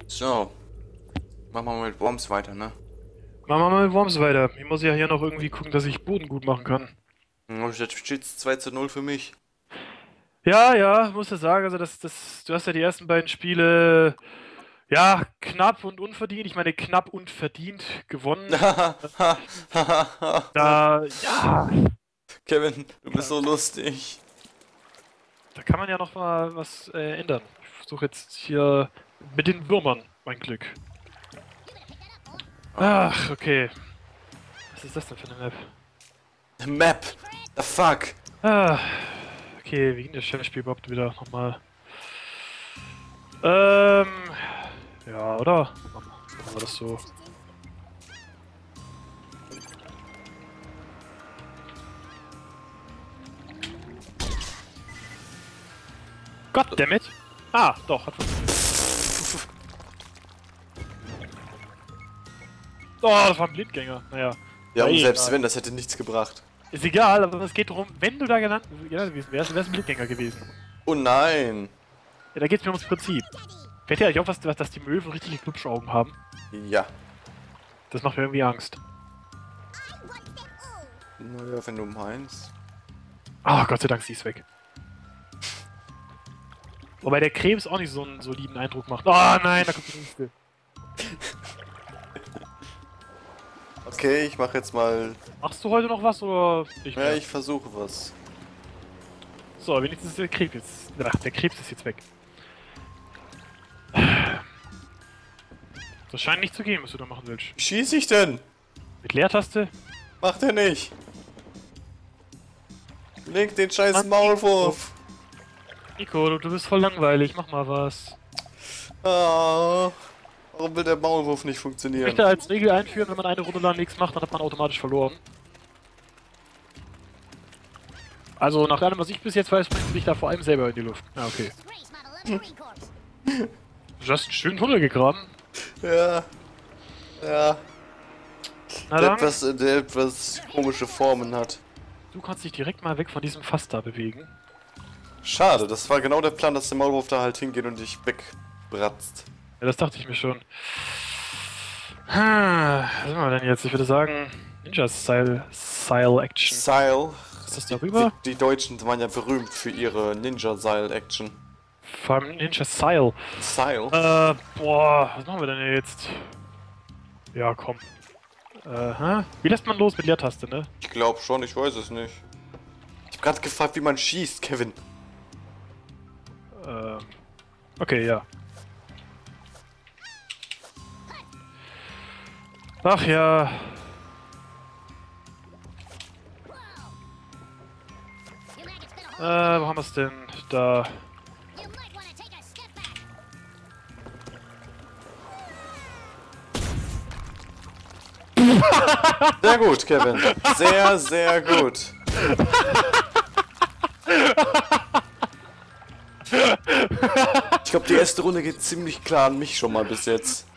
So, machen wir mal mit Worms weiter, ne? Machen wir mal mit Worms weiter. Ich muss ja hier noch irgendwie gucken, dass ich Boden gut machen kann. Jetzt steht's 2:0 für mich. Ja, muss ja sagen, also du hast ja die ersten beiden Spiele, ja, knapp und unverdient. Ich meine, knapp und verdient gewonnen. Ja, Kevin, du bist so lustig. da kann man ja noch mal was ändern. Ich versuche jetzt hier mit den Würmern mein Glück. Ach, okay. Was ist das denn für eine Map? Map! The fuck! Ah, okay, wie ging das Challenge-Spiel überhaupt wieder nochmal? Ja, oder? Machen wir das so. Goddammit! Ah, doch, hat funktioniert. Oh, das war ein Blindgänger. Naja. Ja, und Ey, selbst egal. wenn, das hätte nichts gebracht. Ist egal, aber es geht darum, wenn du da gelandet gewesen wärst, wärst du ein Blindgänger gewesen. Oh nein! Ja, da geht's mir ums Prinzip. Fällt dir eigentlich auf, dass die Möwen richtige Glubschaugen haben? Ja. Das macht mir irgendwie Angst. Naja, wenn du meinst. Ah, Gott sei Dank, sie ist weg. Wobei der Krebs auch nicht so einen soliden Eindruck macht. Oh nein, da kommt die nächste. Okay, ich mache jetzt mal. Machst du heute noch was oder nicht Ja, mehr? ich versuche was. So, wenigstens ist der Krebs jetzt. Ach, der Krebs ist jetzt weg. Das scheint nicht zu gehen, was du da machen willst. Wie schieße ich denn? Mit Leertaste? Macht er nicht! Leg den scheiß Mann, Maulwurf! Nico, du bist voll langweilig, mach mal was. Ah, warum will der Maulwurf nicht Ich funktionieren? möchte als Regel einführen, wenn man eine Runde lang nichts macht, dann hat man automatisch verloren. Also nach allem, was ich bis jetzt weiß, bringt dich da vor allem selber in die Luft. Ja, okay. Du hast einen schönen Tunnel gegraben. Ja. Ja. Na Der dann, der etwas komische Formen hat. du kannst dich direkt mal weg von diesem Fass da bewegen. Schade, das war genau der Plan, dass der Maulwurf da halt hingeht und dich wegbratzt. Ja, das dachte ich mir schon. Was sind wir denn jetzt? Ich würde sagen, Ninja-Style Action. Seil. Ist das darüber? Die Deutschen waren ja berühmt für ihre Ninja-Seil-Action. Vor allem Ninja-Style. Seil? Boah, was machen wir denn jetzt? Ja, komm. Wie lässt man los mit Leertaste, ne? Ich glaube schon, ich weiß es nicht. Ich hab gerade gefragt, wie man schießt, Kevin. Okay, ja. Ach ja. Wo haben wir es denn? Da. Sehr gut, Kevin. Sehr, sehr gut. Ich glaube, die erste Runde geht ziemlich klar an mich schon mal bis jetzt.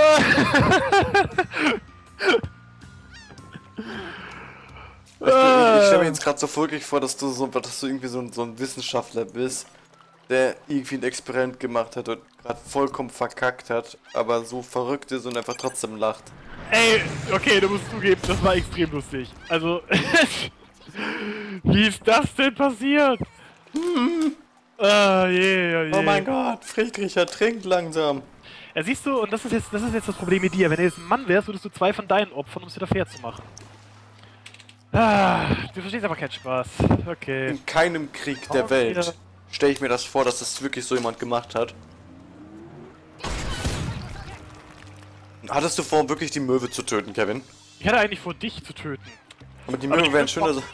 Ich stelle mir jetzt gerade so wirklich vor, dass du irgendwie so ein Wissenschaftler bist, der irgendwie ein Experiment gemacht hat und gerade vollkommen verkackt hat, aber so verrückt ist und einfach trotzdem lacht. Ey, okay, du musst zugeben, das war extrem lustig. Also, wie ist das denn passiert? Ah, je. Oh mein Gott, Friedrich ertrinkt langsam. Ja, siehst du, und das ist jetzt das Problem mit dir. Wenn du jetzt ein Mann wärst, würdest du 2 von deinen opfern, um es wieder fair zu machen. Ah, du verstehst aber keinen Spaß. Okay. In keinem Krieg der Oh, Welt ja. stelle ich mir das vor, dass das wirklich so jemand gemacht hat. Hattest du vor, wirklich die Möwe zu töten, Kevin? Ich hatte eigentlich vor, dich zu töten. Aber die Aber Möwe ich wären bin schöner so.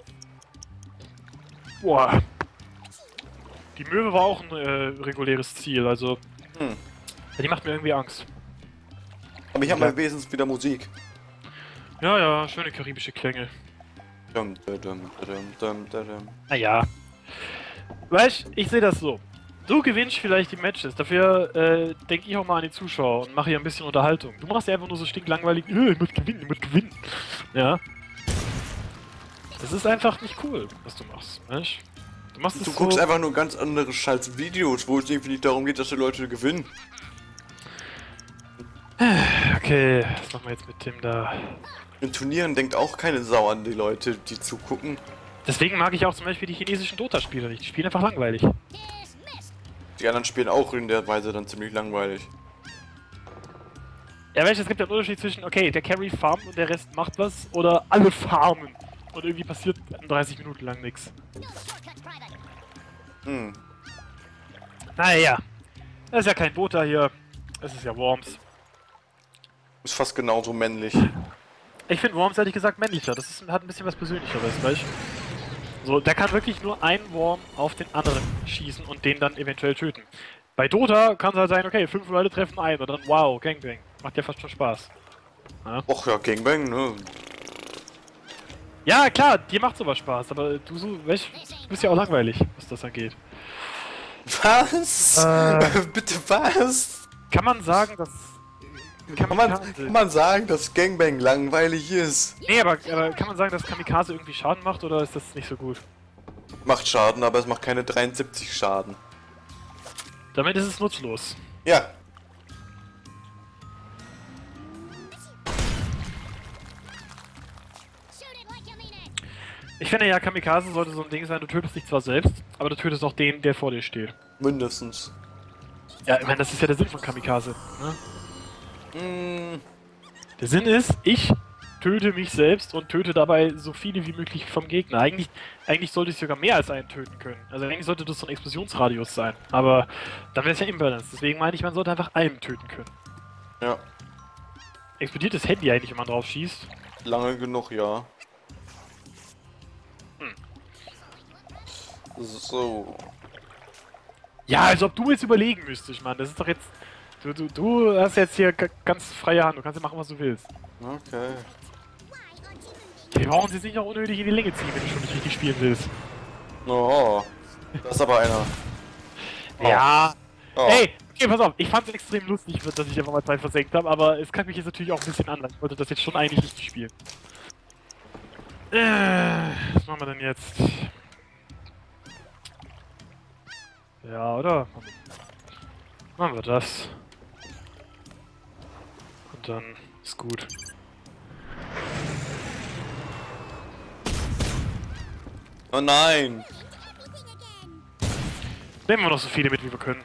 Boah. Die Möwe war auch ein reguläres Ziel, also. Hm. Ja, die macht mir irgendwie Angst. Aber ich habe mal wesentlich wieder Musik. Ja, schöne karibische Klänge. Dum, dum, dum, dum, dum, dum. Naja. Weißt, ich sehe das so. Du gewinnst vielleicht die Matches, dafür denke ich auch mal an die Zuschauer und mache hier ein bisschen Unterhaltung. Du machst ja einfach nur so stinklangweilig, ich muss gewinnen. Ja. Das ist einfach nicht cool, was du machst, weißt? Du machst es Du so, guckst einfach nur ganz andere scheiß Videos, wo es irgendwie nicht darum geht, dass die Leute gewinnen. Okay, was machen wir jetzt mit dem da? In Turnieren denkt auch keine Sau an die Leute, die zugucken. Deswegen mag ich auch zum Beispiel die chinesischen Dota-Spieler nicht. Die spielen einfach langweilig. Die anderen spielen auch in der Weise dann ziemlich langweilig. Ja, weißt du, es gibt ja einen Unterschied zwischen, okay, der Carry farmt und der Rest macht was, oder alle farmen. Und irgendwie passiert 30 Minuten lang nichts. Hm. Naja, das ist ja kein Dota hier. Es ist ja Worms. Ist fast genauso männlich. Ich finde Worms ehrlich gesagt männlicher. Das ist, hat ein bisschen was Persönlicheres, weißt du? So, der kann wirklich nur einen Worm auf den anderen schießen und den dann eventuell töten. Bei Dota kann es halt sein, okay, 5 Leute treffen einen und dann wow, Gangbang. Macht ja fast schon Spaß. Ja. Och ja, Gangbang, ne? Ja, klar, dir macht sowas Spaß, aber du so, weißt du, bist ja auch langweilig, was das angeht. Was? Bitte was? Kann man sagen, dass... Kann man sagen, dass Gangbang langweilig ist? Nee, aber kann man sagen, dass Kamikaze irgendwie Schaden macht oder ist das nicht so gut? Macht Schaden, aber es macht keine 73 Schaden. Damit ist es nutzlos. Ja. Ich finde ja, Kamikaze sollte so ein Ding sein, du tötest dich zwar selbst, aber du tötest auch den, der vor dir steht. Mindestens. Ja, ich meine, das ist ja der Sinn von Kamikaze, ne? Mm. Der Sinn ist, ich töte mich selbst und töte dabei so viele wie möglich vom Gegner. Eigentlich sollte ich sogar mehr als einen töten können. Also eigentlich sollte das so ein Explosionsradius sein. Aber dann wäre es ja imbalanced. Deswegen meine ich, man sollte einfach einen töten können. Ja. Explodiert das Handy eigentlich, wenn man drauf schießt? Lange genug, ja. So. Ja, als ob du jetzt überlegen müsstest, Mann. Das ist doch jetzt... Du hast jetzt hier ganz freie Hand. Du kannst ja machen, was du willst. Okay. Wir brauchen sie jetzt nicht noch unnötig in die Länge ziehen, wenn du schon nicht richtig spielen willst. Oh. Das ist aber einer. Oh. Ja. Oh. Ey, okay, pass auf. Ich fand es extrem lustig, dass ich einfach mal Zeit versenkt habe, aber es kann mich jetzt natürlich auch ein bisschen an. Ich wollte das jetzt schon eigentlich richtig spielen. Was machen wir denn jetzt? Ja, oder? Machen wir das. Und dann ist gut. Oh nein! Nehmen wir noch so viele mit, wie wir können.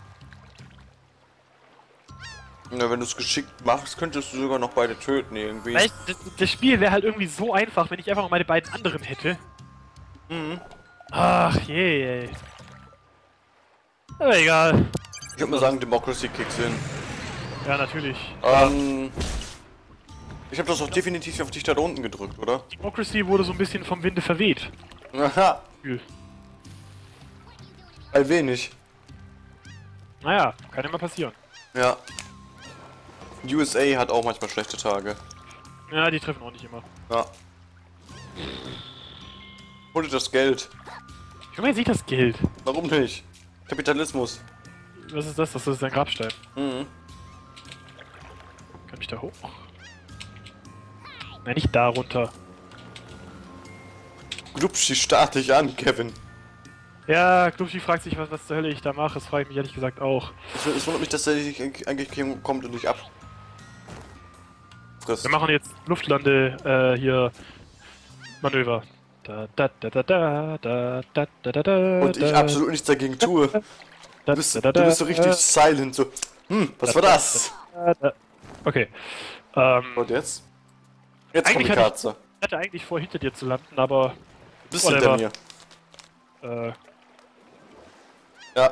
Ja, wenn du es geschickt machst, könntest du sogar noch beide töten irgendwie. Weißt, das Spiel wäre halt irgendwie so einfach, wenn ich einfach noch meine beiden anderen hätte. Mhm. Ach je. Aber egal. Ich würde mal sagen, Democracy kicks in. Ja, natürlich. Ich habe das auch definitiv auf dich da unten gedrückt, oder? Democracy wurde so ein bisschen vom Winde verweht. Aha. Ein wenig. Naja, kann immer passieren. Ja. USA hat auch manchmal schlechte Tage. Ja, die treffen auch nicht immer. Ja. Hol dir das Geld. Ich meine jetzt nicht das Geld. Warum nicht? Kapitalismus. Was ist das? Das ist ein Grabstein. Mhm. Kann ich da hoch? Nein, nicht da runter. Glubsch dich staatlich an, Kevin. Ja, Klubschi fragt sich, was zur Hölle ich da mache. Das frage ich mich ehrlich gesagt auch. Es wundert mich, dass er sich eigentlich kommt und nicht ab. Frisst. Wir machen jetzt Luftlande, hier Manöver. Da, da, da, da, da, da, da, da, da, Und ich absolut nichts dagegen tue. Du bist so richtig silent, so. Was war das? Okay. Und jetzt? Jetzt kommt die Eigentlich Katze. Ich hatte eigentlich vor, hinter dir zu landen, aber... Bist hinter mir. Ja.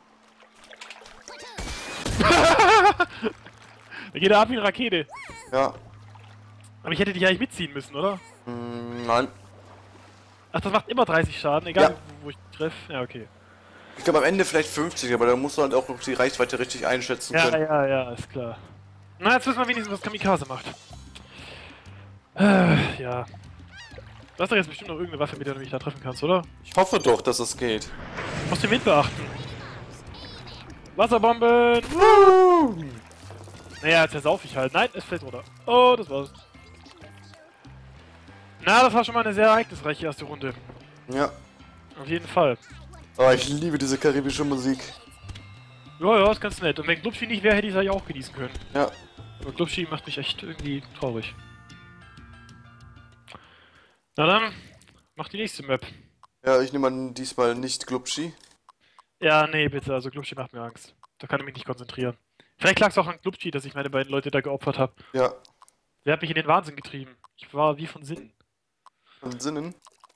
Da geht er ab wie eine Rakete. Ja. Aber ich hätte dich eigentlich mitziehen müssen, oder? Nein. Ach, das macht immer 30 Schaden, egal wo ich treffe. Ja, okay. Ich glaube am Ende vielleicht 50, aber da musst du halt auch noch die Reichweite richtig einschätzen können. Ja, ist klar. Na, jetzt wissen wir wenigstens, was Kamikaze macht. Ja. Du hast doch jetzt bestimmt noch irgendeine Waffe, mit der du mich da treffen kannst, oder? Ich hoffe doch, dass es geht. Du musst den Wind beachten. Wasserbomben! Naja, jetzt sauf ich halt. Nein, es fällt runter. Oh, das war's. Na, das war schon mal eine sehr ereignisreiche erste Runde. Ja. Auf jeden Fall. Oh, ich liebe diese karibische Musik. Ja, ist ganz nett. Und wenn Glubschi nicht wäre, hätte ich es ja auch genießen können. Ja. Aber Glubschi macht mich echt irgendwie traurig. Na dann, mach die nächste Map. Ja, ich nehme an, diesmal nicht Glubschi. Ja, nee, bitte, also Glubschi macht mir Angst. Da kann ich mich nicht konzentrieren. Vielleicht lag es auch an Glubschi, dass ich meine beiden Leute da geopfert habe. Ja, Der hat mich in den Wahnsinn getrieben. Ich war wie von Sinnen. von Sinnen.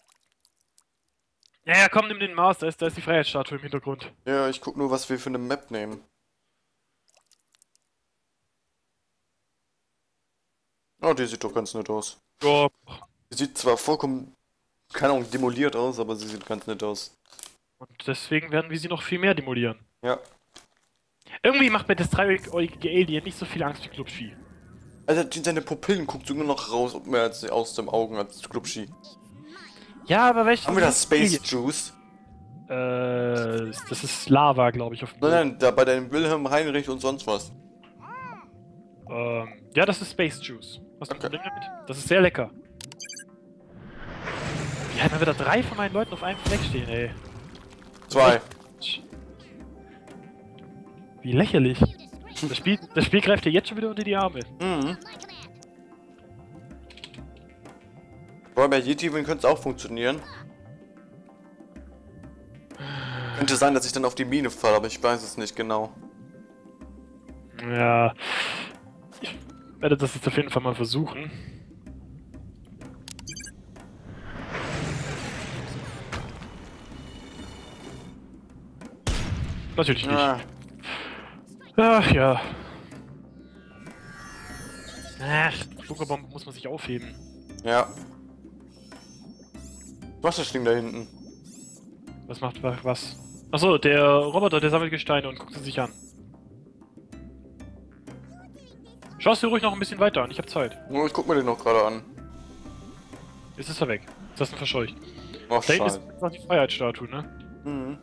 Ja, ja, komm, nimm den Mars, da ist die Freiheitsstatue im Hintergrund. Ja, ich guck nur, was wir für eine Map nehmen. Oh, die sieht doch ganz nett aus. Ja, Die sieht zwar vollkommen, keine Ahnung, demoliert aus, aber sie sieht ganz nett aus. und deswegen werden wir sie noch viel mehr demolieren. Ja. Irgendwie macht mir das dreieckige Alien nicht so viel Angst wie Glubschi. Also, seine Pupillen guckt sogar noch raus, mehr als aus dem Augen als Glubschi. Ja, aber welches... Haben wir da Space Juice? Das ist Lava, glaube ich, auf dem Nein, Boden. nein, da bei deinem Wilhelm Heinrich und sonst was. Ja, das ist Space Juice. Was ist Okay. ein Problem damit? Das ist sehr lecker. Wie haben wir da 3 von meinen Leuten auf einem Fleck stehen, ey. 2. Wie lächerlich. Das Spiel greift dir jetzt schon wieder unter die Arme. Mhm. Boah, bei Yeti-Win könnte es auch funktionieren. Könnte sein, dass ich dann auf die Mine falle, aber ich weiß es nicht genau. Ja. Ich werde das jetzt auf jeden Fall mal versuchen. Natürlich nicht. Ah, Ach ja. Ach, die Bunkerbombe muss man sich aufheben. ja. Was ist das Ding da hinten? Was macht was? Achso, der Roboter, der sammelt Gesteine und guckt sie sich an. Schaust du ruhig noch ein bisschen weiter an, ich hab Zeit. Oh, ich guck mir den noch gerade an. Jetzt ist er weg. Jetzt hast du ihn verscheucht. Oh, Da hinten ist scheiße. noch die Freiheitsstatue, ne? Mhm.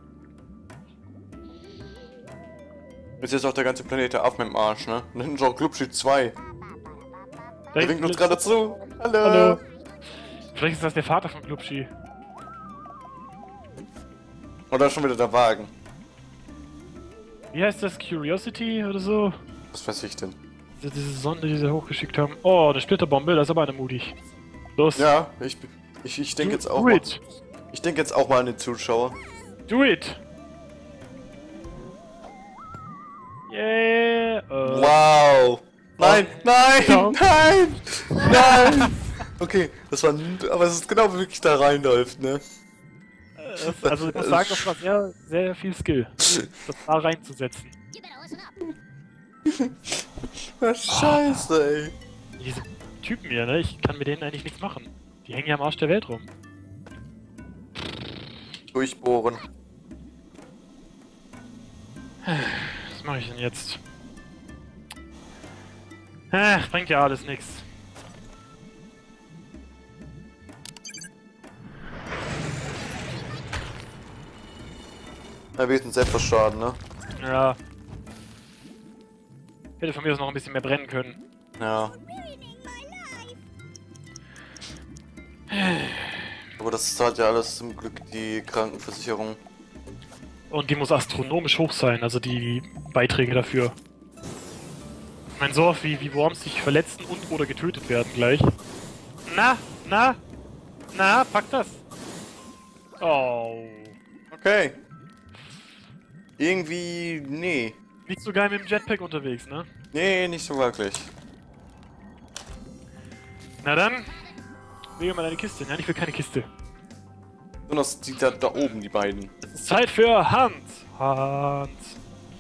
Ist jetzt auch der ganze Planet der Affen im Arsch, ne? Und hinten ist auch Glubschi 2. Da Der winkt uns gerade zu. Hallo. Hallo. Vielleicht ist das der Vater von Glubschi. Oder ist schon wieder der Wagen. Wie heißt das? Curiosity oder so? Was weiß ich denn? Diese Sonde, die sie hochgeschickt haben. Oh, eine Splitterbombe, das ist aber eine mutig. Los. Ja, ich denke jetzt auch Do mal. it. Ich denke jetzt auch mal an den Zuschauer. Do it. Yeah. Wow! Nein, nein, Ja. nein, nein! Okay, das war, aber es ist genau wirklich da reinläuft, ne? Also ich muss sagen, das war sehr, sehr viel Skill, das da reinzusetzen. Was Scheiße, ey. Diese Typen hier, ne? Ich kann mit denen eigentlich nichts machen. Die hängen ja am Arsch der Welt rum. Durchbohren. Was mache ich denn jetzt? Ach, bringt ja alles nichts. Ja, wir sind Selbstverschaden, ne? Ja. Hätte von mir aus noch ein bisschen mehr brennen können. Ja. Aber das zahlt ja alles zum Glück die Krankenversicherung. Und die muss astronomisch hoch sein, also die Beiträge dafür. Ich meine, so oft wie Worms sich verletzen und oder getötet werden gleich. Na, pack das! Oh. Okay. Irgendwie, nee. Nicht so geil mit dem Jetpack unterwegs, ne? Nee, nicht so wirklich. Na dann, lege mal deine Kiste. Nein, ich will keine Kiste. Nur noch die da oben, die beiden. Es ist Zeit für Hans. Hans.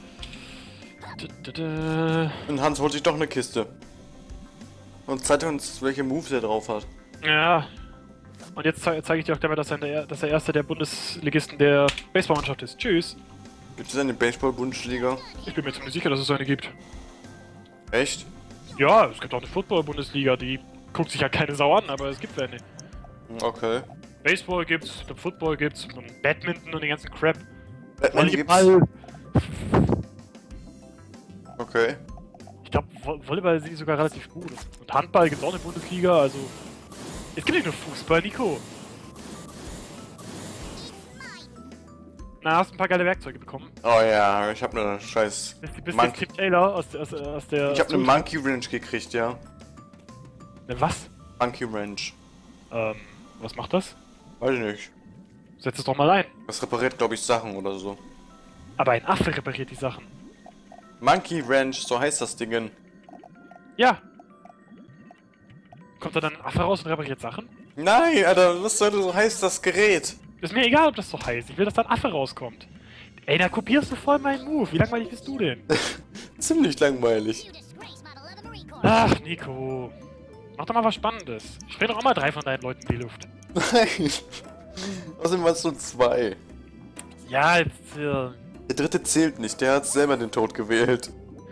Und Hans holt sich doch eine Kiste. Und zeigt uns, welche Moves er drauf hat. Ja. Und jetzt zeige ich dir auch gleich mal, dass er erster der Bundesligisten der Baseballmannschaft ist. Tschüss. Gibt es eine Baseball-Bundesliga? Ich bin mir ziemlich sicher, dass es eine gibt. Echt? Ja, es gibt auch eine Football-Bundesliga, die guckt sich ja keine Sau an, aber es gibt eine. Okay. Baseball gibt's, Football gibt's und Badminton und den ganzen Crap. Batman gibt's. Volleyball. Okay. Ich glaube, Volleyball sind die sogar relativ gut. Und Handball gibt's auch eine Bundesliga, also... Es gibt nicht nur Fußball, Nico. Na, hast du ein paar geile Werkzeuge bekommen? Oh ja, ich hab ne scheiß Bist du Tim Taylor aus der... Ich hab ne Monkey Wrench gekriegt, ja. Ne, was? Monkey Wrench. Was macht das? Weiß ich nicht. Setz es doch mal ein. Das repariert, glaube ich, Sachen oder so. Aber ein Affe repariert die Sachen. Monkey Wrench, so heißt das Ding. Ja. Kommt da dann ein Affe raus und repariert Sachen? Nein, Alter, was soll so heißt das Gerät? Ist mir egal, ob das so heißt. Ich will, dass da ein Affe rauskommt. Ey, da kopierst du voll meinen Move. Wie langweilig bist du denn? Ziemlich langweilig. Ach, Nico. Mach doch mal was Spannendes. Spreng doch auch mal 3 von deinen Leuten in die Luft. Nein. Außerdem waren es nur 2. Ja, jetzt, Der dritte zählt nicht, der hat selber den Tod gewählt.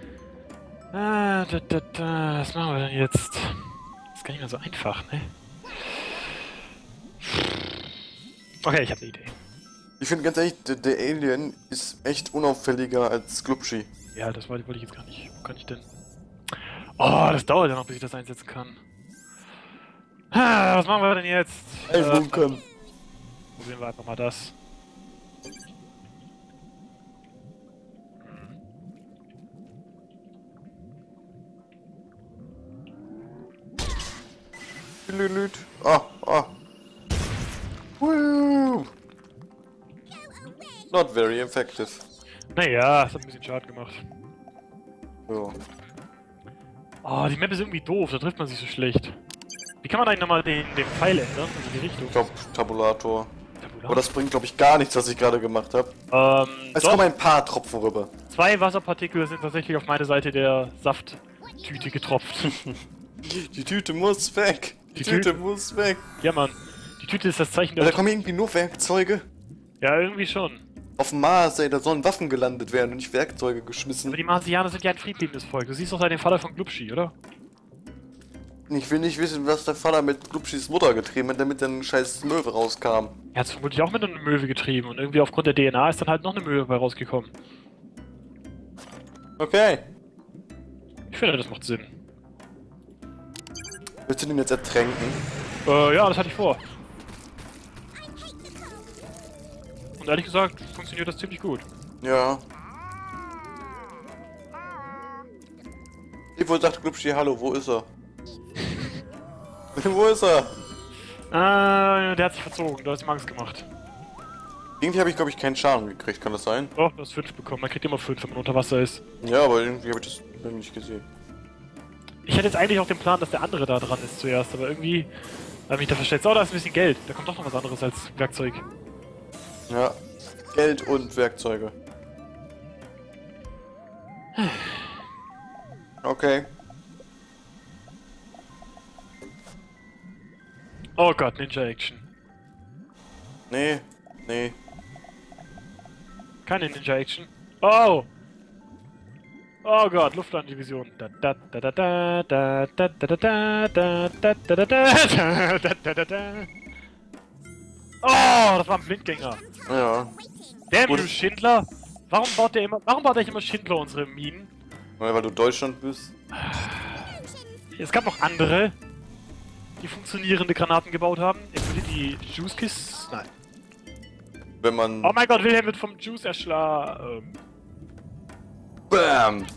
Was machen wir denn jetzt? Das ist gar nicht mehr so einfach, ne? Okay, ich hab eine Idee. Ich finde ganz ehrlich, der Alien ist echt unauffälliger als Glubschi. Ja, das wollte ich jetzt gar nicht. Wo kann ich denn? Oh, das dauert ja noch, bis ich das einsetzen kann. Was machen wir denn jetzt? Bunkern. Probieren wir einfach mal das. Woo. Not very effective. Naja, es hat ein bisschen Schaden gemacht. So. Oh, die Map ist irgendwie doof, da trifft man sich so schlecht. Wie kann man eigentlich nochmal den Pfeil ändern? Also die Richtung? Ich glaube, Tabulator. Aber das bringt, glaube ich, gar nichts, was ich gerade gemacht habe. Es doch. kommen ein paar Tropfen rüber. 2 Wasserpartikel sind tatsächlich auf meine Seite der Safttüte getropft. Die Tüte muss weg. Die Tüte muss weg. Ja, Mann. Die Tüte ist das Zeichen der... Da kommen irgendwie nur Werkzeuge. Ja, irgendwie schon. Auf dem Mars, ey, da sollen Waffen gelandet werden und nicht Werkzeuge geschmissen. Aber die Marsianer sind ja ein friedliebendes Volk. Du siehst doch den Vater von Glubschi, oder? Ich will nicht wissen, was der Vater mit Glubschis Mutter getrieben hat, damit dann ein scheiß Möwe rauskam. Er hat es vermutlich auch mit einer Möwe getrieben und irgendwie aufgrund der DNA ist dann halt noch eine Möwe bei rausgekommen. Okay. Ich finde, das macht Sinn. Willst du den jetzt ertränken? Ja, das hatte ich vor. Und ehrlich gesagt, funktioniert das ziemlich gut. Ja. Ich wohl sagt Glubschi, hallo, wo ist er? Wo ist er? Der hat sich verzogen, du hast ihm Angst gemacht. Irgendwie habe ich, glaube ich, keinen Schaden gekriegt, kann das sein? Doch, du hast 5 bekommen, man kriegt immer 5, wenn man unter Wasser ist. Ja, aber irgendwie habe ich das noch nicht gesehen. Ich hätte jetzt eigentlich auch den Plan, dass der andere da dran ist zuerst, aber irgendwie habe ich mich da verstellt. So, da ist ein bisschen Geld, da kommt doch noch was anderes als Werkzeug. Ja, Geld und Werkzeuge. Okay. Oh Gott, Ninja Action. Nee, nee. Keine Ninja Action. Oh! Oh Gott, Luftlanddivision. Oh, das war ein Blindgänger. Ja. Damn you, Schindler! Warum baut eigentlich immer Schindler unsere Minen? Weil du Deutschland bist. Es gab noch andere, die funktionierende Granaten gebaut haben. Entweder die Juice-Kiss... Nein. Wenn man... Oh mein Gott, Wilhelm wird vom Juice erschlagen. BAM!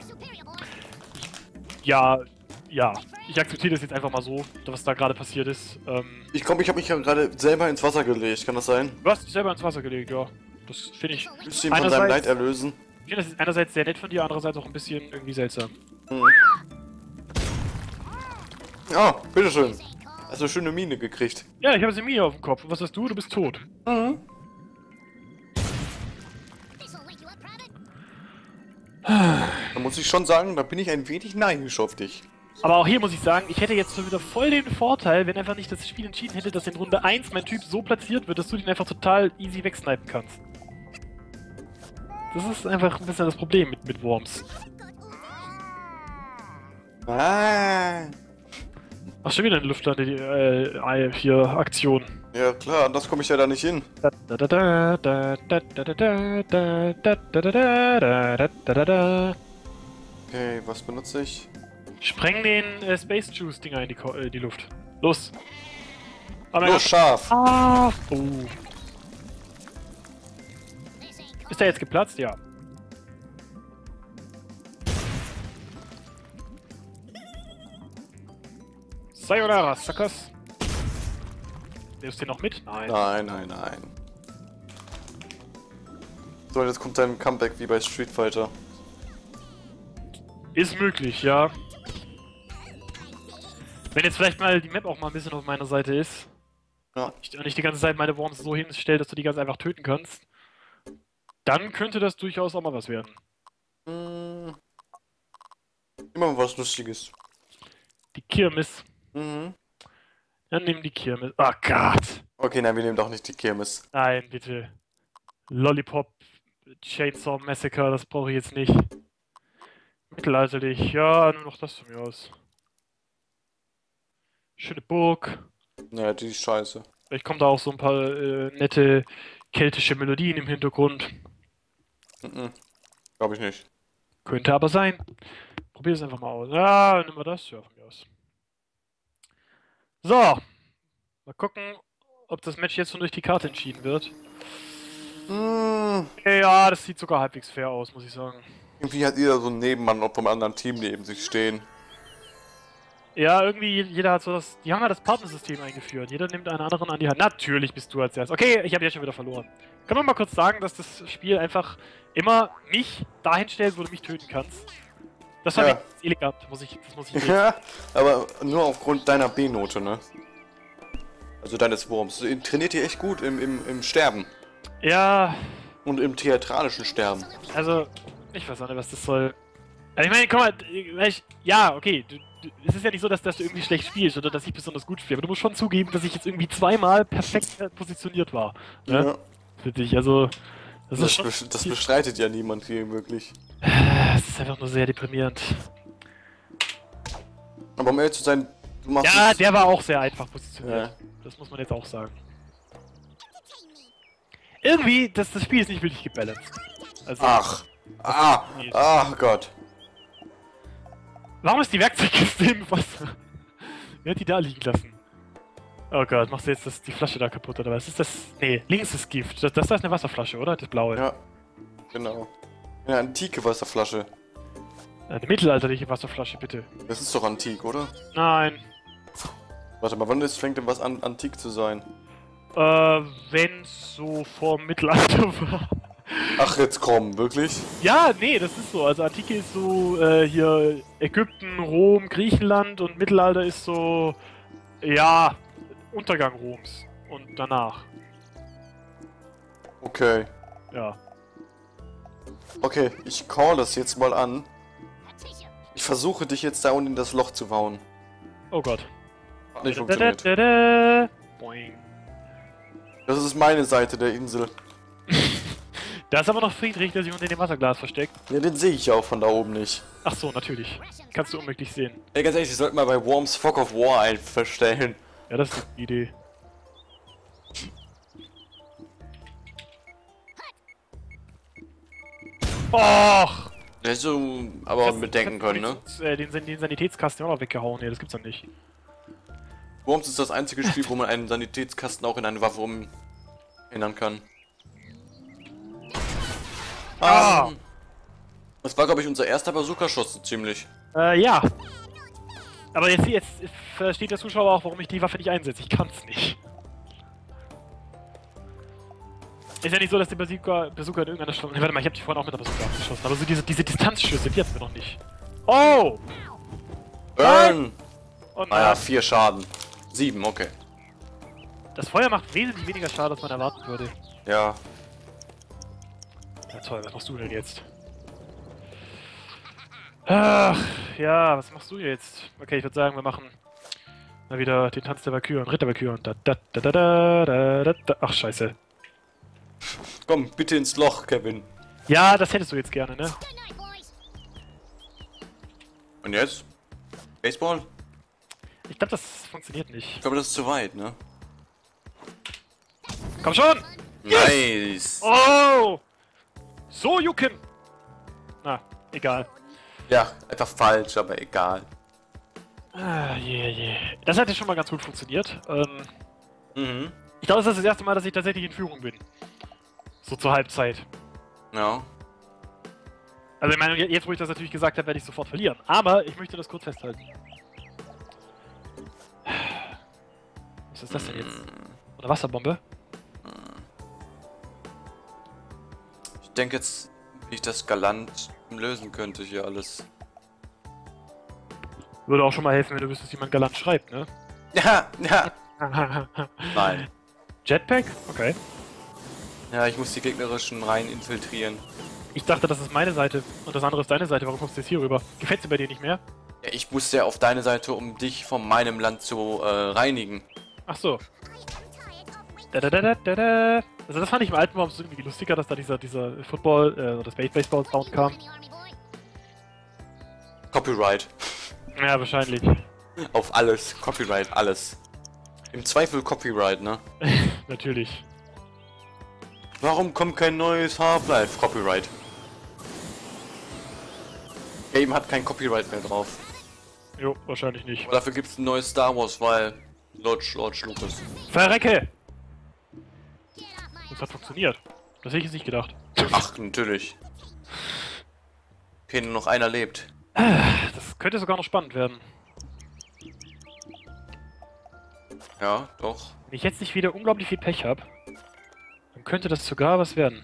Ja. Ich akzeptiere das jetzt einfach mal so, was da gerade passiert ist. Ich glaube, ich habe mich gerade selber ins Wasser gelegt, kann das sein? Du hast dich selber ins Wasser gelegt, ja. Das finde ich... Willst du ihn von seinem Leid erlösen? Ich finde, das ist einerseits sehr nett von dir, andererseits auch ein bisschen irgendwie seltsam. Hm. Ah, bitteschön. Hast du eine schöne Mine gekriegt. Ja, ich habe sie mir auf dem Kopf. Und was hast du? Du bist tot. Mhm. Da muss ich schon sagen, da bin ich ein wenig neidisch auf dich. Aber auch hier muss ich sagen, ich hätte jetzt schon wieder voll den Vorteil, wenn einfach nicht das Spiel entschieden hätte, dass in Runde 1 mein Typ so platziert wird, dass du den einfach total easy wegsnipen kannst. Das ist einfach ein bisschen das Problem mit Worms. Ah. Ach, schon wieder eine Luftlande, hier, Aktion. Ja klar, das komme ich ja da nicht hin. Okay, was benutze ich? Spreng den Space Juice Dinger in die Luft. Los! Oh Los, scharf! Ah! Oh. Ist der jetzt geplatzt? Ja. Sayonara, Suckers. Nimmst du den noch mit? Nein. Nein, nein, nein. So, jetzt kommt dein Comeback wie bei Street Fighter. Ist möglich, ja. Wenn jetzt vielleicht mal die Map auch mal ein bisschen auf meiner Seite ist. Ja. Und ich die ganze Zeit meine Worms so hinstelle, dass du die ganz einfach töten kannst. Dann könnte das durchaus auch mal was werden. Immer mal was Lustiges. Die Kirmes. Mhm. Dann nehmen die Kirmes. Oh Gott. Okay, nein, wir nehmen doch nicht die Kirmes. Nein, bitte. Lollipop, Chainsaw Massacre, das brauche ich jetzt nicht. Mittelalterlich, ja, nur noch das von mir aus. Schöne Burg. Ja, die ist scheiße. Vielleicht kommen da auch so ein paar nette keltische Melodien im Hintergrund. Glaube ich nicht. Könnte aber sein. Probier es einfach mal aus. Ja, nimm mal das. Ja, von mir aus. So. Mal gucken, ob das Match jetzt schon durch die Karte entschieden wird. Ja, das sieht sogar halbwegs fair aus, muss ich sagen. Irgendwie hat jeder so einen Nebenmann vom anderen Team neben sich stehen. Ja, irgendwie, jeder hat so das... Die haben ja das Partnersystem eingeführt. Jeder nimmt einen anderen an die Hand. Natürlich bist du als erstes. Okay, ich habe jetzt schon wieder verloren. Kann man mal kurz sagen, dass das Spiel einfach immer mich dahin stellt, wo du mich töten kannst? Das war Ja. elegant, das muss ich reden. Ja, aber nur aufgrund deiner B-Note, ne? Also deines Wurms. Trainiert ihr echt gut im Sterben. Ja, Und im theatralischen Sterben. also, ich weiß auch nicht, was das soll. Also ich meine, guck mal, ja, okay, es ist ja nicht so, dass du irgendwie schlecht spielst oder dass ich besonders gut spiele, aber du musst schon zugeben, dass ich jetzt irgendwie zweimal perfekt positioniert war. Ne? Ja. Für dich, also, das ist schon... Das bestreitet ja niemand hier wirklich. Es ist einfach nur sehr deprimierend. Aber um ehrlich zu sein, du machst Ja, es- der war auch sehr einfach positioniert. Ja. Das muss man jetzt auch sagen. Irgendwie, das Spiel ist nicht wirklich gebalanced. Also, Gott. warum ist die Werkzeugkiste im Wasser? Wer hat die da liegen lassen? Oh Gott, machst du jetzt die Flasche da kaputt oder was? Ist das... Nee, links ist Gift. Das ist eine Wasserflasche, oder? Das blaue. Ja, genau. Eine antike Wasserflasche. Eine mittelalterliche Wasserflasche, bitte. Das ist doch antik, oder? Nein. Warte mal, fängt denn was an, antik zu sein? Wenn's so vor Mittelalter war. Ach, jetzt komm, wirklich? Ja, nee, das ist so. Also Antike ist so, hier Ägypten, Rom, Griechenland und Mittelalter ist so, ja, Untergang Roms. Und danach. Okay. Ja. Okay, ich call das jetzt mal an. Ich versuche dich jetzt da unten in das Loch zu hauen. Oh Gott. Hat nicht funktioniert. Boing. Das ist meine Seite der Insel. Da ist aber noch Friedrich, der sich unter dem Wasserglas versteckt. Ja, den sehe ich ja auch von da oben nicht. Ach so, natürlich. Kannst du unmöglich sehen. Ey, ganz ehrlich, ich sollte mal bei Worms Fog of War verstellen. Ja, das ist eine Idee. Och! Der hättest du aber bedenken können, ne? Den Sanitätskasten auch noch weggehauen. Nee, das gibt's doch nicht. Worms ist das einzige Spiel, wo man einen Sanitätskasten auch in eine Waffe umändern kann. Ah! Das war, glaube ich, unser erster Bazooka-Schuss, so ziemlich. Ja. Aber jetzt versteht der Zuschauer auch, warum ich die Waffe nicht einsetze. Ich kann's nicht. Ist ja nicht so, dass der Bazooka in irgendeiner Stunde... Nee, warte mal, ich hab dich vorhin auch mit der Bazooka abgeschossen. Aber so diese Distanzschüsse, die hatten wir noch nicht. Oh! Burn! Oh nein. Naja, 4 Schaden. 7, okay. Das Feuer macht wesentlich weniger Schaden, als man erwarten würde. Ja. Ja toll, was machst du denn jetzt? Ach, ja, was machst du jetzt? Okay, ich würde sagen, wir machen mal wieder den Tanz der Valkyren, Ritter Valkyren. Ach, scheiße. Komm, bitte ins Loch, Kevin. Ja, das hättest du jetzt gerne, ne? Und jetzt? Baseball? Ich glaube, das funktioniert nicht. Ich glaube, das ist zu weit, ne? Komm schon! Nice! Oh! So, Juken! Na, egal. Ja, einfach falsch, aber egal. Ah, je. Das hat ja schon mal ganz gut funktioniert. Mhm. Ich glaube, das ist das erste Mal, dass ich tatsächlich in Führung bin. So zur Halbzeit. Ja. Also ich meine, jetzt wo ich das natürlich gesagt habe, werde ich sofort verlieren. Aber ich möchte das kurz festhalten. Was ist das denn jetzt? Eine Wasserbombe? Ich denke jetzt, wie ich das galant lösen könnte hier alles. Würde auch schon mal helfen, wenn du wüsstest, wie man galant schreibt, ne? Ja, ja. Nein. Jetpack? Okay. Ja, ich muss die gegnerischen Reihen infiltrieren. Ich dachte, das ist meine Seite und das andere ist deine Seite. Warum kommst du jetzt hier rüber? Gefällt dir bei dir nicht mehr? Ja, ich musste ja auf deine Seite, um dich von meinem Land zu reinigen. Ach so. Da. Also das fand ich im alten Raum so irgendwie lustiger, dass da dieser Football, das Baseball-Sound kam. Copyright. Ja, wahrscheinlich. Auf alles. Copyright, alles. Im Zweifel Copyright, ne? Natürlich. Warum kommt kein neues Half-Life? Copyright. Game hat kein Copyright mehr drauf. Jo, wahrscheinlich nicht. Aber dafür gibt es ein neues Star Wars, weil George Lucas. Verrecke! Das hat funktioniert. Das hätte ich jetzt nicht gedacht. Ach, natürlich. Okay, nur noch einer lebt. Das könnte sogar noch spannend werden. Ja, doch. Wenn ich jetzt nicht wieder unglaublich viel Pech habe, dann könnte das sogar was werden.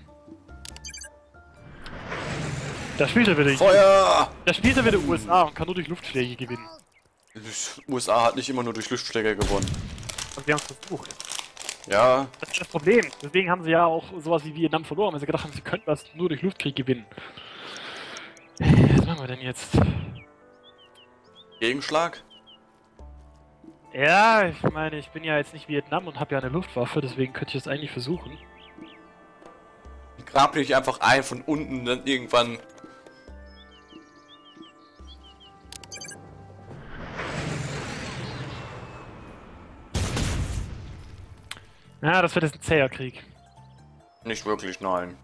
Da spielt er wieder. Feuer! Da spielt er wieder USA und kann nur durch Luftschläge gewinnen. Die USA hat nicht immer nur durch Luftschläge gewonnen. Und wir haben es versucht. Ja, Das ist das Problem. Deswegen haben sie ja auch sowas wie Vietnam verloren, weil sie gedacht haben, sie könnten das nur durch Luftkrieg gewinnen. Was machen wir denn jetzt? Gegenschlag? Ja, ich meine, ich bin ja jetzt nicht Vietnam und habe ja eine Luftwaffe, deswegen könnte ich das eigentlich versuchen. Grab dich einfach ein von unten, dann irgendwann. Ja, das wird jetzt ein zäher Krieg. Nicht wirklich, nein.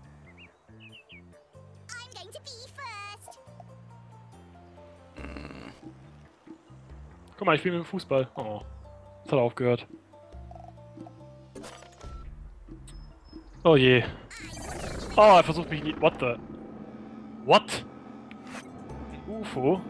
Guck mal, ich spiele mit dem Fußball. Oh, das hat aufgehört. Oh je. Oh, er versucht mich nie. What the? What? Ein UFO?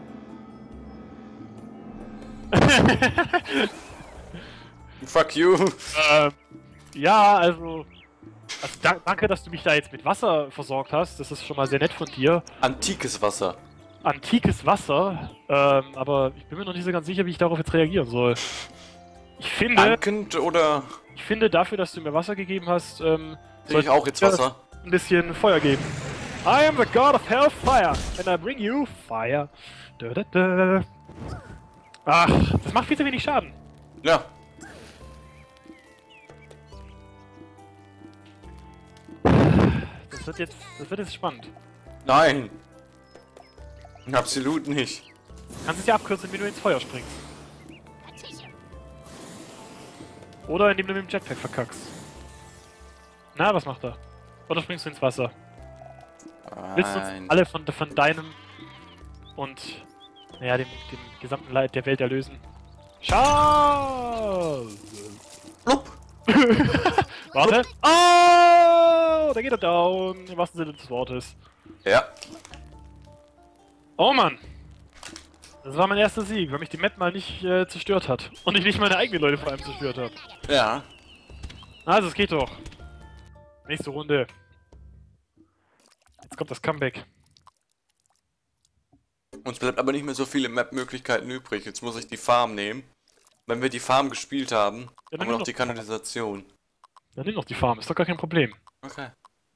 Fuck you. Ja, also danke, dass du mich da jetzt mit Wasser versorgt hast. Das ist schon mal sehr nett von dir. Antikes Wasser. Antikes Wasser, aber ich bin mir noch nicht so ganz sicher, wie ich darauf jetzt reagieren soll. Ich Dankend oder finde, dafür, dass du mir Wasser gegeben hast, krieg ich auch jetzt Wasser? Ein bisschen Feuer geben. I am the god of hellfire, and I bring you fire. Da. Ach, das macht viel zu wenig Schaden. Ja. Das wird jetzt spannend. Nein. Absolut nicht. Du kannst es ja abkürzen, wenn du ins Feuer springst. Oder indem du mit dem Jetpack verkackst. Na, was macht er? Oder springst du ins Wasser? Willst du uns alle von deinem und naja, dem gesamten Leid der Welt erlösen? Schau! Blub. Warte! Oh! Da geht er down, im wahrsten Sinne des Wortes. Ja. Oh Mann! Das war mein erster Sieg, weil mich die Map mal nicht zerstört hat. Und ich nicht meine eigenen Leute vor allem zerstört habe. Ja. Also, es geht doch. Nächste Runde. Jetzt kommt das Comeback. Uns bleibt aber nicht mehr so viele Map-Möglichkeiten übrig. Jetzt muss ich die Farm nehmen. Wenn wir die Farm gespielt haben, Ja, haben wir noch die Kanalisation. Dann nimm noch die Farm, ist doch gar kein Problem. Okay.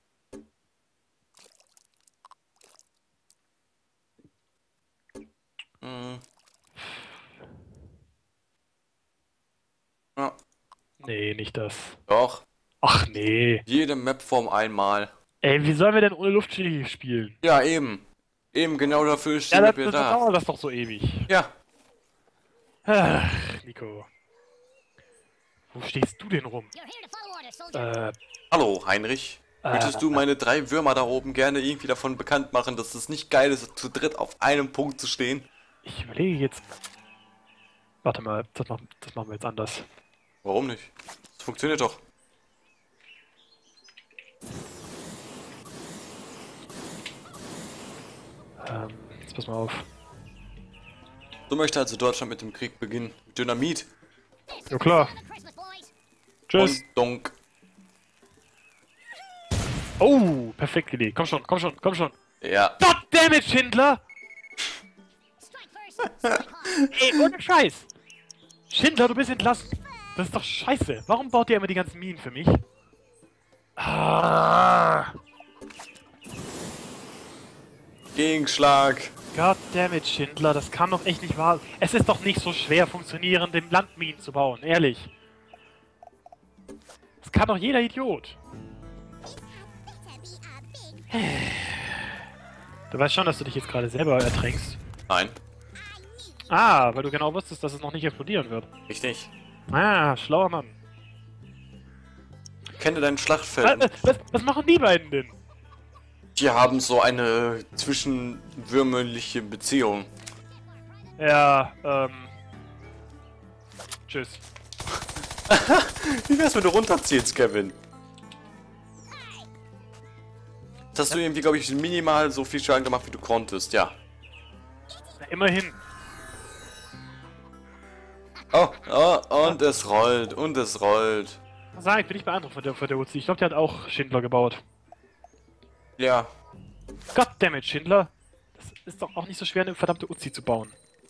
Ja. Nee, nicht das. Doch. Ach nee. Jede Mapform einmal. Ey, wie sollen wir denn ohne Luftschläge spielen? Ja, eben. Eben genau dafür Ja, stehen das wir da. dauert das doch so ewig. Ja. Ach, Nico. Wo stehst du denn rum? Hallo, Heinrich. Möchtest du meine 3 Würmer da oben gerne irgendwie davon bekannt machen, dass es nicht geil ist, zu dritt auf einem Punkt zu stehen? Ich überlege jetzt. Warte mal, das machen wir jetzt anders. Warum nicht? Das funktioniert doch. Jetzt pass mal auf. So möchte also Deutschland mit dem Krieg beginnen. Mit Dynamit. Ja klar. Tschüss. Und Donk. Oh, perfekt gelegt. Komm schon, komm schon, komm schon. Ja. Goddammit, Schindler! Ey, ohne Scheiß! Schindler, du bist entlassen. Das ist doch scheiße. Warum baut ihr immer die ganzen Minen für mich? Ah. Gegenschlag. Goddammit, Schindler, das kann doch echt nicht wahr sein. Es ist doch nicht so schwer, funktionierende Landminen zu bauen, ehrlich. Das kann doch jeder Idiot. Du weißt schon, dass du dich jetzt gerade selber ertränkst. Nein. Ah, weil du genau wusstest, dass es noch nicht explodieren wird. Richtig. Ah, schlauer Mann. Kenne dein Schlachtfeld. Was machen die beiden denn? Die haben so eine zwischenwürmliche Beziehung. Ja, tschüss. Wie wär's, wenn du runterziehst, Kevin? Das hast du irgendwie, glaube ich, minimal so viel Schaden gemacht, wie du konntest, ja. Na, immerhin. Oh, und es rollt, und es rollt. Sag ich, bin ich beeindruckt von der Uzi. Ich glaube, der hat auch Schindler gebaut. Ja. Goddammit, Schindler. Das ist doch auch nicht so schwer, eine verdammte Uzi zu bauen.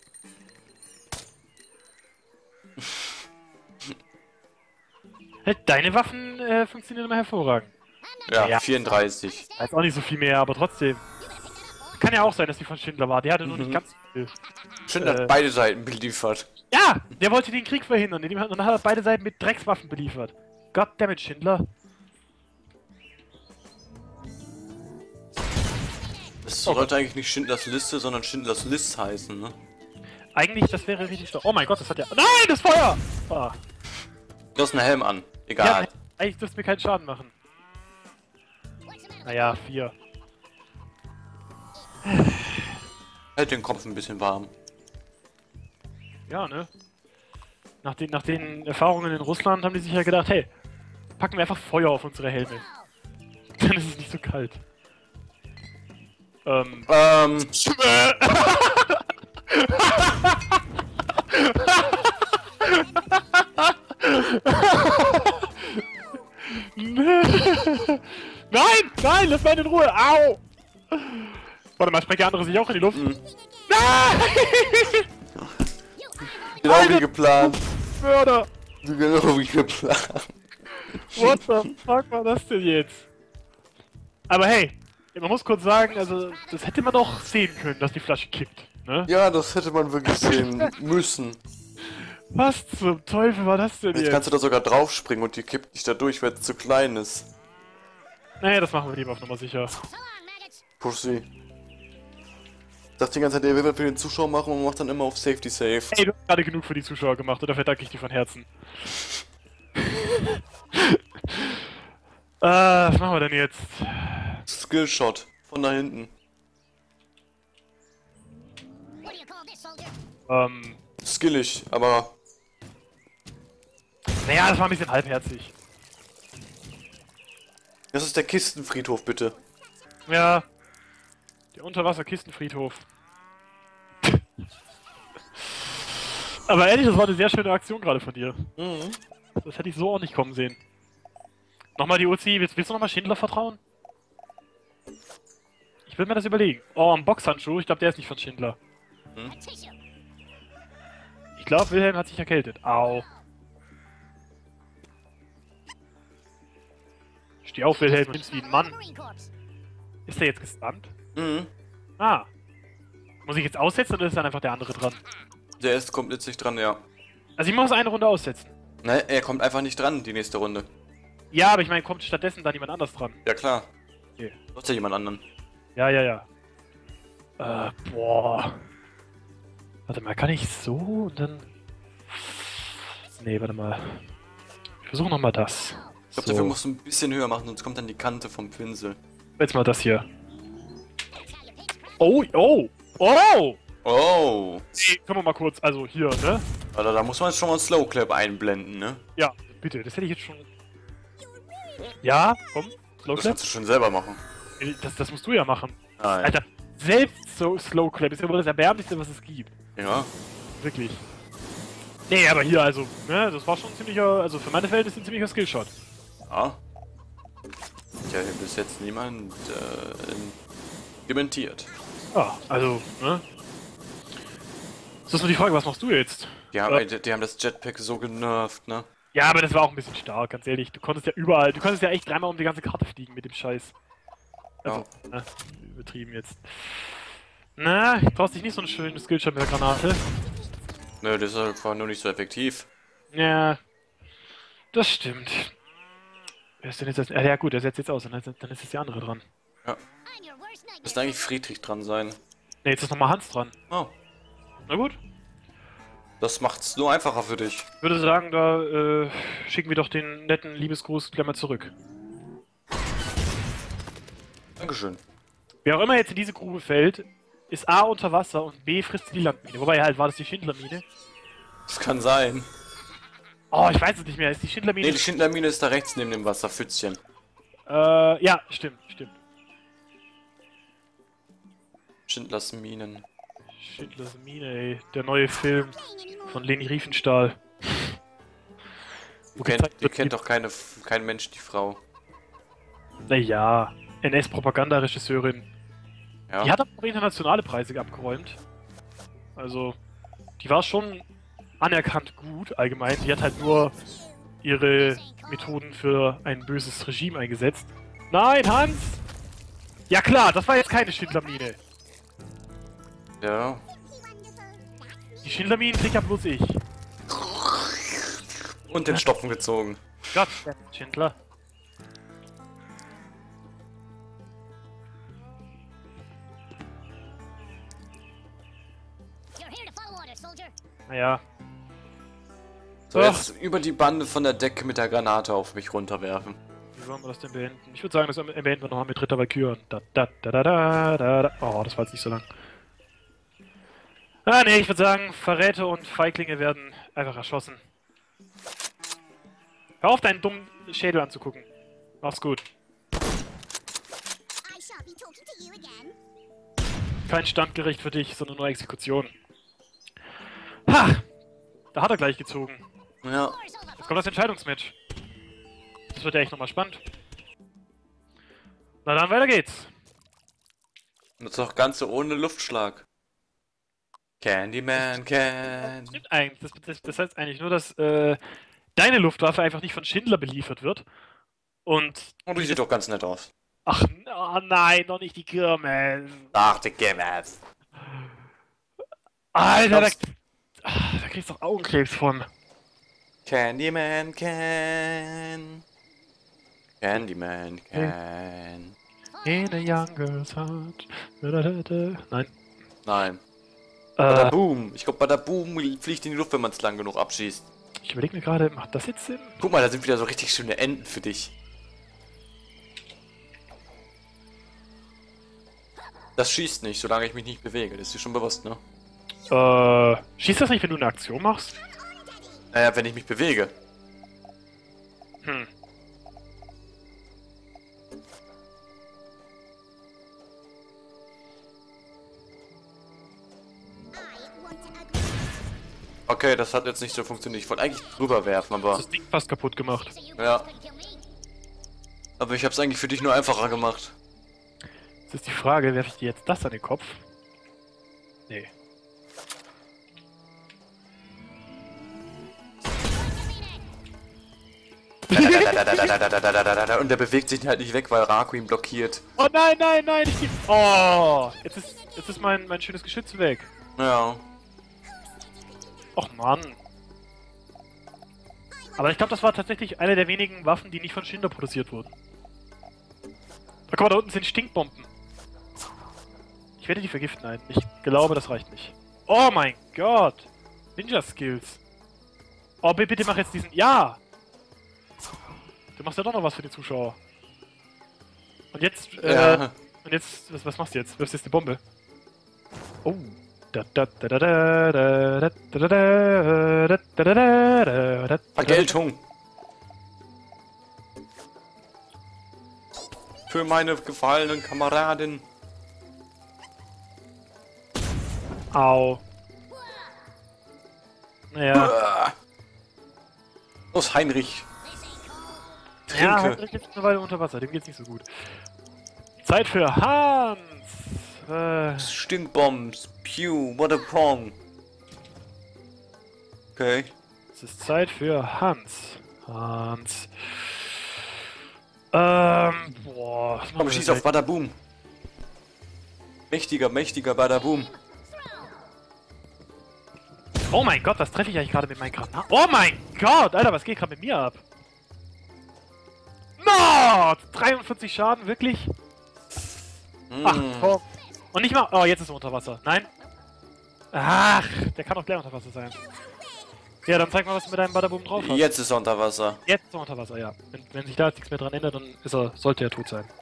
Deine Waffen funktionieren immer hervorragend. Ja, Ja. 34. Ist auch nicht so viel mehr, aber trotzdem. Kann ja auch sein, dass die von Schindler war. Der hatte nur nicht ganz so viel. Schindler hat beide Seiten beliefert. Ja! Der wollte den Krieg verhindern. Und dann hat er beide Seiten mit Dreckswaffen beliefert. Goddammit, Schindler. Das sollte eigentlich nicht Schindlers Liste, sondern Schindlers List heißen, ne? Eigentlich, das wäre richtig stark. Oh mein Gott, das hat ja... Nein, das Feuer! Ah. Du hast einen Helm an. Ja, Egal. eigentlich dürfte mir keinen Schaden machen. Naja, 4. Hält den Kopf ein bisschen warm. Ja, ne? Nach den Erfahrungen in Russland haben die sich ja gedacht, hey, packen wir einfach Feuer auf unsere Helme. Dann ist es nicht so kalt. Nein! Nein! Lass mich in Ruhe! Au! Warte mal, sprengt der andere sich auch in die Luft? Nein! Genau wie geplant. Mörder! Genau wie geplant. What the fuck war das denn jetzt? Aber hey, man muss kurz sagen, also das hätte man doch sehen können, dass die Flasche kippt, ne? Ja, das hätte man wirklich sehen müssen. Was zum Teufel war das denn Jetzt kannst du da sogar draufspringen und die kippt nicht da durch, weil es zu klein ist. Nee, das machen wir lieber auf Nummer sicher. Pussy. Ich dachte die ganze Zeit, der will für den Zuschauer machen und macht dann immer auf Safety Safe. Hey, du hast gerade genug für die Zuschauer gemacht und dafür danke ich dir von Herzen. Was machen wir denn jetzt? Skillshot. Von da hinten. Skillig, aber... Naja, das war ein bisschen halbherzig. Das ist der Kistenfriedhof, bitte. Ja. Der Unterwasser-Kistenfriedhof. Aber ehrlich, das war eine sehr schöne Aktion gerade von dir. Mhm. Das hätte ich so auch nicht kommen sehen. Nochmal die Uzi, willst du nochmal Schindler vertrauen? Ich will mir das überlegen. Oh, ein Boxhandschuh, ich glaube, der ist nicht von Schindler. Hm? Ich glaube, Wilhelm hat sich erkältet. Au. Steh auf, Wilhelm, nimm's wie ein Mann. Ist der jetzt gestunt? Mhm. Ah. Muss ich jetzt aussetzen oder ist dann einfach der andere dran? Der ist kommt jetzt nicht dran, ja. Also ich muss eine Runde aussetzen. Ne, er kommt einfach nicht dran, die nächste Runde. Ja, aber ich meine, kommt stattdessen dann jemand anders dran? Ja klar. Okay. Du hast ja jemand anderen. Ja, ja, ja. Boah. Warte mal, kann ich so und dann... Nee, warte mal. Ich versuche nochmal das. Ich glaube, dafür musst du ein bisschen höher machen, sonst kommt dann die Kante vom Pinsel. Jetzt mal das hier. Oh, oh, oh! Oh! Nee, können wir mal kurz, also hier, ne? Alter, da muss man jetzt schon mal einen Slow Clap einblenden, ne? Ja, bitte, das hätte ich jetzt schon... Ja, komm, Slow Das Clap. kannst du schon selber machen. Das musst du ja machen. Nein. Alter, selbst so Slow Clap ist ja wohl das Erbärmlichste, was es gibt. Ja. Wirklich. Nee, aber hier, also, ne, das war schon ein ziemlicher, also für meine Verhältnisse ein ziemlicher Skillshot. Ja. Ich habe bis jetzt niemand dementiert. Ja, also, ne? Das ist nur die Frage, was machst du jetzt? Die haben das Jetpack so genervt, ne? Ja, aber das war auch ein bisschen stark, ganz ehrlich. Du konntest ja echt dreimal um die ganze Karte fliegen mit dem Scheiß. Also, ne, übertrieben jetzt. Na, traust dich nicht so einen schönen Skillshot mit der Granate? Nö, das ist einfach nur nicht so effektiv. Ja, das stimmt. Wer ist denn jetzt das? Ja gut, der setzt jetzt aus, dann ist jetzt die andere dran. Ja. Müsste eigentlich Friedrich dran sein. Ne, jetzt ist nochmal Hans dran. Oh. Na gut. Das macht's nur einfacher für dich. Ich würde sagen, da schicken wir doch den netten Liebesgruß gleich mal zurück. Dankeschön. Wer auch immer jetzt in diese Grube fällt, ist A unter Wasser und B frisst die Landmine. Wobei halt, war das die Schindlermine? Das kann sein. Oh, ich weiß es nicht mehr. Ist die Schindlermine? Nee, die Schindlermine ist da rechts neben dem Wasserpfützchen. Ja, stimmt. Schindlers Minen. Schindlers Mine, ey. Der neue Film von Leni Riefenstahl. Die kennt doch kein Mensch die Frau. Naja, NS-Propagandaregisseurin. Ja. Die hat aber auch internationale Preise abgeräumt. Also, die war schon anerkannt gut, allgemein. Die hat halt nur ihre Methoden für ein böses Regime eingesetzt. Nein, Hans! Ja klar, das war jetzt keine Schindlermine. Ja. Die Schindlerminen krieg ja bloß ich. Und den Stopfen gezogen. Gott, Schindler. Naja. So, jetzt über die Bande von der Decke mit der Granate auf mich runterwerfen. Wie wollen wir das denn beenden? Ich würde sagen, das beenden wir nochmal mit Ritter Valkyren. Oh, das war jetzt nicht so lang. Ah, nee, ich würde sagen, Verräter und Feiglinge werden einfach erschossen. Hör auf, deinen dummen Schädel anzugucken. Mach's gut. Kein Standgericht für dich, sondern nur Exekution. Ha! Da hat er gleich gezogen. Ja. Jetzt kommt das Entscheidungsmatch. Das wird ja echt nochmal spannend. Na dann, weiter geht's. Und das auch Ganze ohne Luftschlag. Candyman can. Das stimmt eigentlich. Das heißt eigentlich nur, dass deine Luftwaffe einfach nicht von Schindler beliefert wird. Und die sieht doch ganz nett aus. ach, oh nein, noch nicht die Kirmes. Ach, die Kirmes. Alter, da kriegst du doch Augenkrebs von. Candyman can. Candyman can. In a young girl's heart. Nein. Nein. Badaboom. Ich glaube, Badaboom fliegt in die Luft, wenn man es lang genug abschießt. Ich überlege mir gerade, macht das jetzt Sinn? Guck mal, da sind wieder so richtig schöne Enden für dich. Das schießt nicht, solange ich mich nicht bewege. Das ist dir schon bewusst, ne? Schießt das nicht, wenn du eine Aktion machst? Naja, wenn ich mich bewege. Hm. Okay, das hat jetzt nicht so funktioniert. Ich wollte eigentlich drüber werfen, aber... Das Ding fast kaputt gemacht. Ja. Aber ich hab's eigentlich für dich nur einfacher gemacht. Jetzt ist die Frage, werfe ich dir jetzt das an den Kopf? Nee. Und der bewegt sich halt nicht weg, weil Raku ihn blockiert. Oh nein, nein, nein, ich geh... Oh, jetzt ist mein schönes Geschütz weg. Ja. Och Mann. Aber ich glaube, das war tatsächlich eine der wenigen Waffen, die nicht von Schindler produziert wurden. Da, guck mal, da unten sind Stinkbomben. Ich werde die vergiften, nein. Ich glaube, das reicht nicht. Oh mein Gott. Ninja-Skills. Oh, bitte mach jetzt diesen... Ja! Du machst ja doch noch was für die Zuschauer. Und jetzt, Ja. Und jetzt, was machst du jetzt? Wirfst du jetzt die Bombe? Oh. Vergeltung. Für meine gefallenen Kameraden. Au. Naja. Los, Heinrich. Ja, Trinke. Heinrich ist eine Weile unter Wasser, dem geht's nicht so gut. Zeit für Hans! Stinkbombs. Pew, what a pong. Okay. Es ist Zeit für Hans. Hans. Boah. was machen Komm, wir schieß denn auf Badaboom. Mächtiger Badaboom. Oh mein Gott, was treffe ich eigentlich gerade mit meinen Granaten? Oh mein Gott, Alter, was geht gerade mit mir ab? No! 43 Schaden, wirklich? Ach, komm. Und nicht mal... Oh, jetzt ist er unter Wasser. Nein? Ach, der kann doch gleich unter Wasser sein. Ja, dann zeig mal, was du mit deinem Badaboom drauf hast. Jetzt ist er unter Wasser. Jetzt ist er unter Wasser, ja. Wenn sich da jetzt nichts mehr dran ändert, dann sollte er tot sein.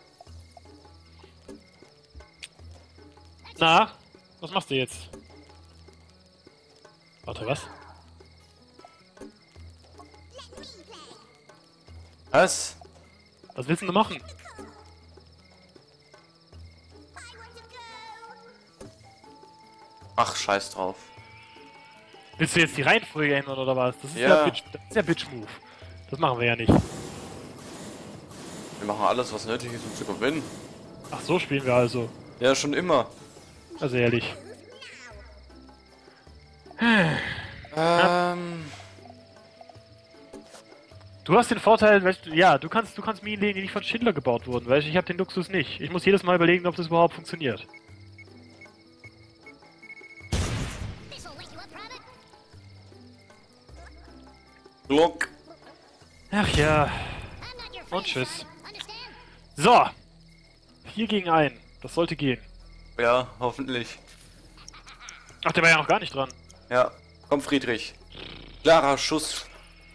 Na? Was machst du jetzt? Warte, was? Was? Was willst du denn machen? Ach, scheiß drauf. Willst du jetzt die Reihenfolge ändern oder was? Das ist Ja. ja Bitch-Move. Das machen wir ja nicht. Wir machen alles, was nötig ist, um zu gewinnen. Ach, so spielen wir also. Ja, schon immer. Also ehrlich. Du hast den Vorteil, weißt du, ja, du kannst Minen legen, die nicht von Schindler gebaut wurden, weißt du, ich habe den Luxus nicht. Ich muss jedes Mal überlegen, ob das überhaupt funktioniert. Glock. Ach ja. Und tschüss. So. 4 gegen 1. Das sollte gehen. Ja, hoffentlich. Ach, der war ja noch gar nicht dran. Ja, komm Friedrich. Klarer Schuss.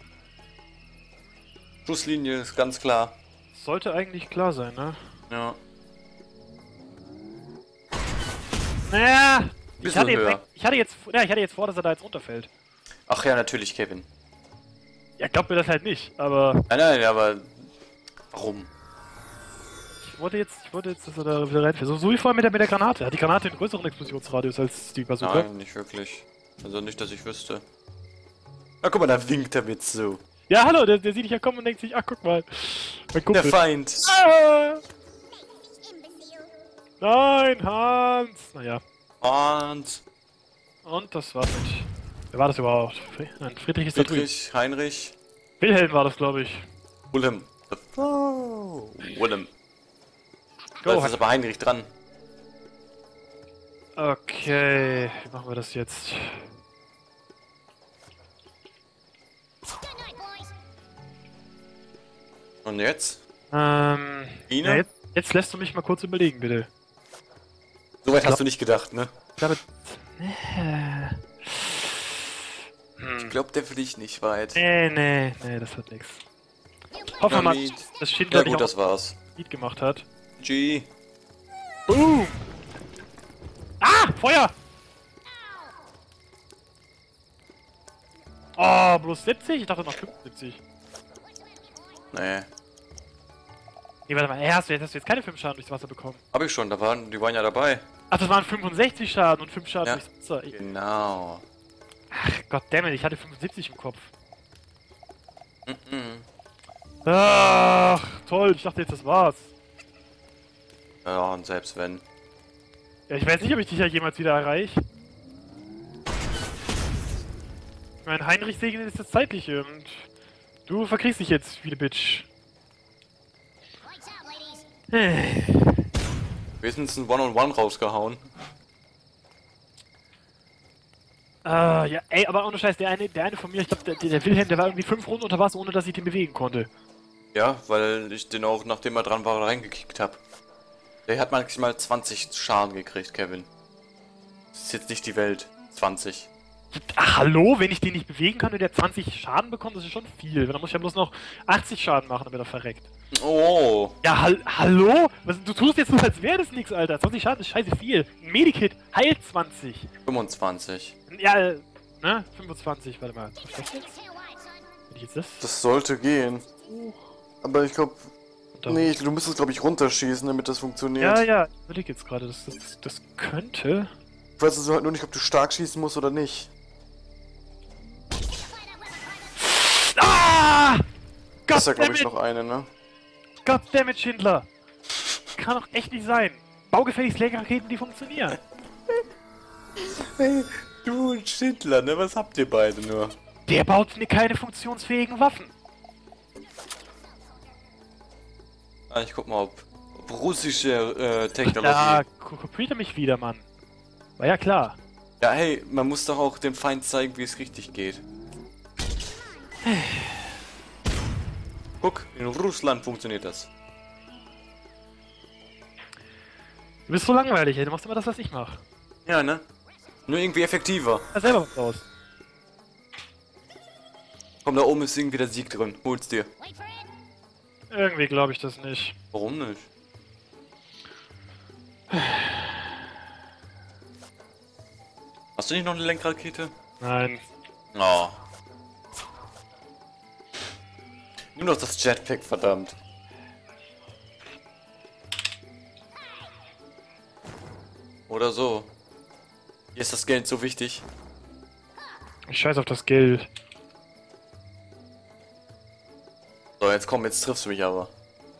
Schusslinie ist ganz klar. Sollte eigentlich klar sein, ne? Ja. Naja. Bisschen höher. Ich hatte jetzt vor, dass er da jetzt runterfällt. Ach ja, natürlich, Kevin. Ja, glaubt mir das halt nicht, aber Nein, aber... Warum? ich wollte jetzt, dass er da wieder reinfällt. So wie vorhin mit der Granate. Hat die Granate einen größeren Explosionsradius als die Bazooka? Nein, nicht wirklich. Also nicht, dass ich wüsste. Na guck mal, da winkt er mit so. Ja, hallo, der sieht dich ja kommen und denkt sich, ach guck mal. Mein Kumpel. Der Feind. Ah! Nein, Hans! Naja. Und das war's nicht. Wer war das überhaupt? Nein, Friedrich ist da drüben. Friedrich, Heinrich, Wilhelm war das, glaube ich. Willem. Oh, Willem. Go, Jetzt ist aber Heinrich dran. Okay, wie machen wir das jetzt? Und jetzt? Ja, Ine? jetzt lässt du mich mal kurz überlegen, bitte. Soweit hast du nicht gedacht, ne? Ich glaube... Ich glaube, der fliegt nicht weit. Nee, das wird nix. Hoffen wir mal, dass Schindler Ja nicht gut, auch das war's. Lied gemacht hat. G. Boom! Ah! Feuer! Oh, bloß 70? Ich dachte noch 75. Nee. Nee, warte mal, hast du jetzt keine 5 Schaden durchs Wasser bekommen? Hab ich schon, die waren ja dabei. Ach, das waren 65 Schaden und 5 Schaden Ja. durchs Wasser. Genau. Ach, goddammit, ich hatte 75 im Kopf. Mhm. Ach, toll, ich dachte jetzt, das war's. Ja, und selbst wenn. Ja, ich weiß nicht, ob ich dich ja jemals wieder erreiche. Ich meine, Heinrich segnet ist das Zeitliche und du verkriegst dich jetzt, wie eine Bitch. Wenigstens ein One-on-One rausgehauen. Ja, ey, aber ohne Scheiß, der eine von mir, ich glaube, der Wilhelm, der war irgendwie 5 Runden unter Wasser, ohne dass ich den bewegen konnte. Ja, weil ich den auch, nachdem er dran war, reingekickt habe. Der hat maximal 20 Schaden gekriegt, Kevin. Das ist jetzt nicht die Welt. 20. Ach, hallo, wenn ich den nicht bewegen kann und der 20 Schaden bekommt, das ist schon viel. Dann muss ich ja bloß noch 80 Schaden machen, damit er verreckt. Oh. Ja, hallo? Du tust jetzt so, als wäre das nichts, Alter. 20 Schaden ist scheiße viel. Ein Medikit heilt 20. 25. Ja, ne? 25, warte mal. Was ist das jetzt? Wenn ich jetzt das? Das sollte gehen. Aber ich glaube... Nee, du müsstest, glaube ich, runterschießen, damit das funktioniert. Ja, ich überleg jetzt gerade. Das könnte... Ich weiß also halt nur nicht, ob du stark schießen musst oder nicht. Ah! Das ist ja, glaube ich, Goddammit! noch eine, ne? Goddammit, Schindler! Kann doch echt nicht sein. Baugefälligst Lenkraketen, die funktionieren. Hey, du und Schindler, ne? Was habt ihr beide nur? Der baut mir keine funktionsfähigen Waffen. Ah, ich guck mal, ob russische Technologie... Ja, kopiert er mich wieder, Mann. War ja klar. Ja, hey, man muss doch auch dem Feind zeigen, wie es richtig geht. Guck, in Russland funktioniert das. Du bist so langweilig, ey. Du machst immer das, was ich mache. Ja, ne? Nur irgendwie effektiver. Ja, selber was raus. Komm, da oben ist irgendwie der Sieg drin. Hol's dir. Irgendwie glaube ich das nicht. Warum nicht? Hast du nicht noch eine Lenkrakete? Nein. Oh. Nimm doch das Jetpack, verdammt. Oder so. Hier ist das Geld so wichtig. Ich scheiß auf das Geld. So, jetzt komm, jetzt triffst du mich aber.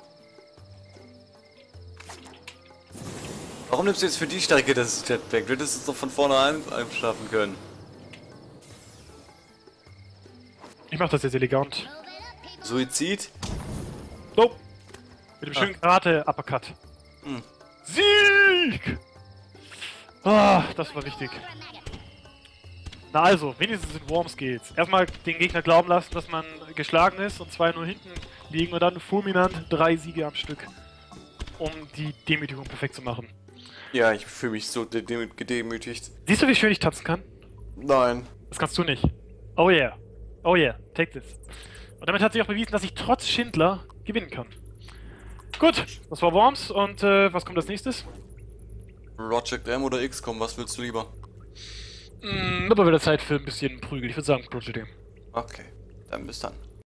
Warum nimmst du jetzt für die Strecke das Jetpack? Du hättest es doch von vornherein schaffen können. Ich mach das jetzt elegant. Suizid? So. Mit dem schönen Karate-Uppercut. Hm. Sieg! Ah, das war wichtig. Na also, wenigstens in Worms geht's. Erstmal den Gegner glauben lassen, dass man geschlagen ist und 2-0 hinten liegen und dann fulminant 3 Siege am Stück, um die Demütigung perfekt zu machen. Ja, ich fühle mich so gedemütigt. Siehst du, wie schön ich tanzen kann? Nein. Das kannst du nicht. Oh yeah. Oh yeah, take this. Und damit hat sich auch bewiesen, dass ich trotz Schindler gewinnen kann. Gut, das war Worms und was kommt als nächstes? Project M oder XCOM, was willst du lieber? Aber wieder Zeit für ein bisschen Prügel. Ich würde sagen Project M. Okay, dann bis dann.